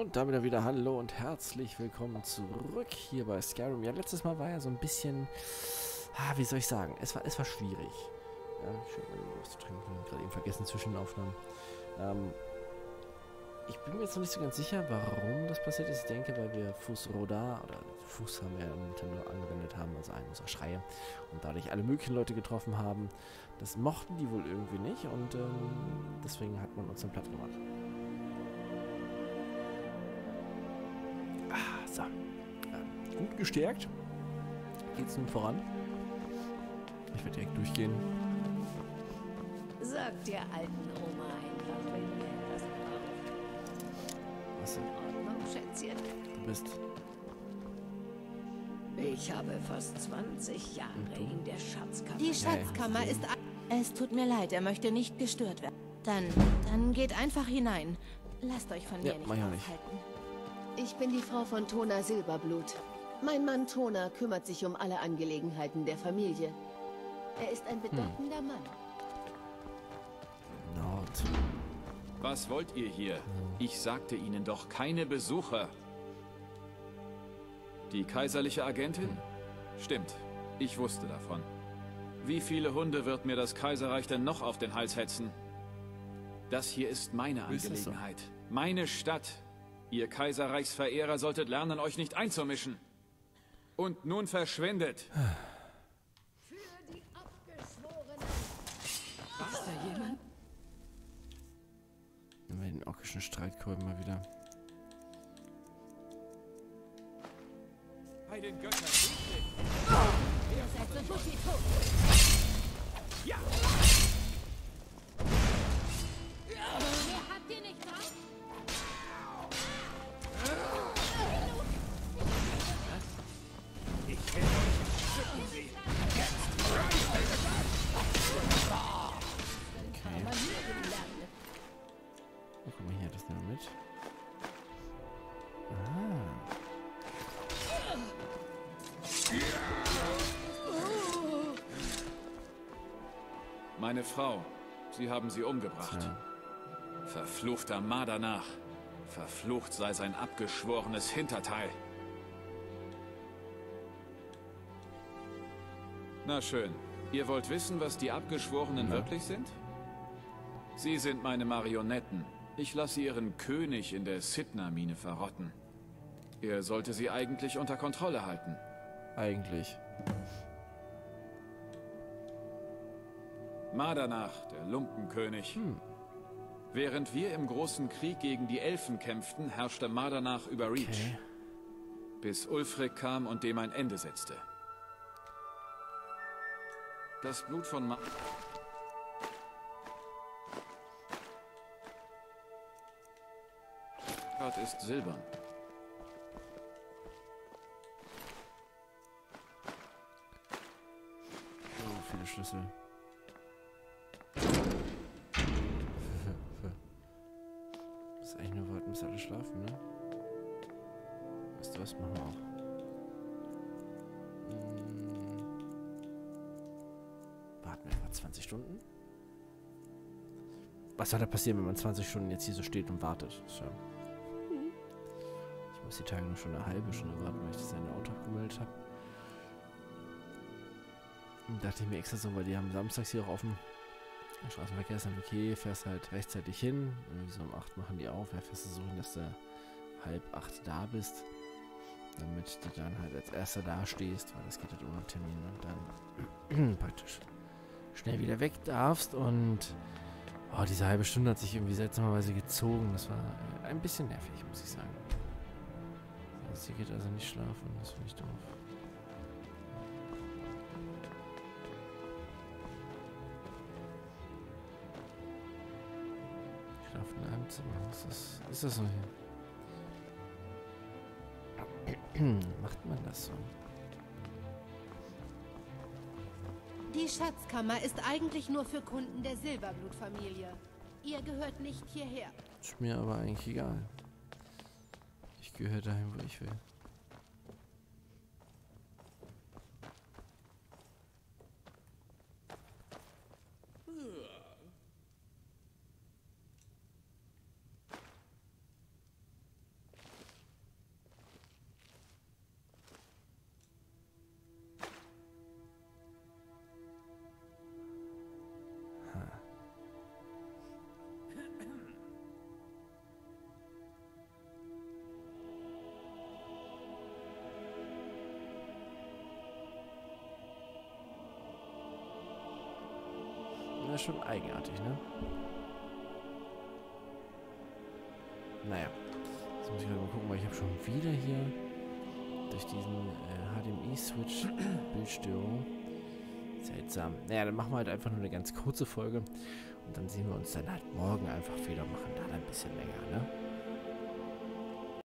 Und damit wieder hallo und herzlich willkommen zurück hier bei Skyrim. Ja, letztes Mal war ja so ein bisschen, wie soll ich sagen, es war schwierig. Ja, schön mal was zu trinken, gerade eben vergessen zwischen den Aufnahmen. Ich bin mir jetzt noch nicht so ganz sicher, warum das passiert ist. Ich denke, weil wir Fus Roda, oder Fus haben wir ja im Nintendo angewendet haben, also einen unserer Schreie, und dadurch alle möglichen Leute getroffen haben. Das mochten die wohl irgendwie nicht und deswegen hat man uns dann platt gemacht. So. Gut gestärkt. Geht's nun voran? Ich werde direkt durchgehen. Sag der alten Oma einfach, wenn ihr etwas braucht. Was denn? In Ordnung, Schätzchen. Du bist. Ich habe fast 20 Jahre in der Schatzkammer. Die Schatzkammer ist... Es tut mir leid, er möchte nicht gestört werden. Dann geht einfach hinein. Lasst euch von mir nicht aufhalten. Ich bin die Frau von Tona Silberblut. Mein Mann Tona kümmert sich um alle Angelegenheiten der Familie. Er ist ein bedeutender Mann. Nord. Was wollt ihr hier? Ich sagte Ihnen doch keine Besucher. Die kaiserliche Agentin? Stimmt, ich wusste davon. Wie viele Hunde wird mir das Kaiserreich denn noch auf den Hals hetzen? Das hier ist meine Angelegenheit. Meine Stadt. Ihr Kaiserreichsverehrer solltet lernen, euch nicht einzumischen. Und nun verschwindet. Für die Abgeschworenen. Ist da jemand? Nehmen wir den orkischen Streitkolben mal wieder. Bei den Göttern. Ihr seid so gut wie tot. Ja! Mehr habt ihr nicht drauf? Ich will euch schütten Sie. Okay. Oh, guck mal hier, das nehmen wir mit. Meine Frau, Sie haben sie umgebracht. Ja. Verfluchter Madanach. Verflucht sei sein abgeschworenes Hinterteil. Na schön. Ihr wollt wissen, was die Abgeschworenen wirklich sind? Sie sind meine Marionetten. Ich lasse ihren König in der Sidna-Mine verrotten. Er sollte sie eigentlich unter Kontrolle halten. Eigentlich. Madanach, der Lumpenkönig. Während wir im großen Krieg gegen die Elfen kämpften, herrschte Madanach über Reach. Okay. Bis Ulfric kam und dem ein Ende setzte. Das Blut von Gott ist silbern. Oh, viele Schlüssel. Das ist eigentlich nur warten, bis alle schlafen, ne? Weißt du was? Machen wir auch. Warten wir etwa 20 Stunden? Was soll da passieren, wenn man 20 Stunden jetzt hier so steht und wartet? Tja. Ich muss die Tage nur schon eine halbe Stunde warten, weil ich das in ein Auto abgemeldet habe. Und dachte ich mir extra so, weil die haben samstags hier auch offen. Straßenverkehr ist dann okay, fährst halt rechtzeitig hin. Irgendwie so um 8 machen die auf. Ja, fährst du so hin, dass du 7:30 da bist. Damit du dann halt als erster da stehst, weil das geht halt ohne Termin und dann praktisch schnell wieder weg darfst. Und diese halbe Stunde hat sich irgendwie seltsamerweise gezogen. Das war ein bisschen nervig, muss ich sagen. Sie geht also nicht schlafen, das finde ich doof. Schlafen in einem Zimmer, ist das so hier? Macht man das so? Die Schatzkammer ist eigentlich nur für Kunden der Silberblutfamilie. Ihr gehört nicht hierher. Ist mir aber eigentlich egal. Ich gehöre dahin, wo ich will. ja schon eigenartig, ne? Naja. Jetzt muss ich gerade mal gucken, weil ich habe schon wieder hier durch diesen HDMI-Switch Bildstörung. Seltsam. Naja, dann machen wir halt einfach nur eine ganz kurze Folge. Und dann sehen wir uns dann halt morgen einfach wieder, machen dann ein bisschen länger, ne?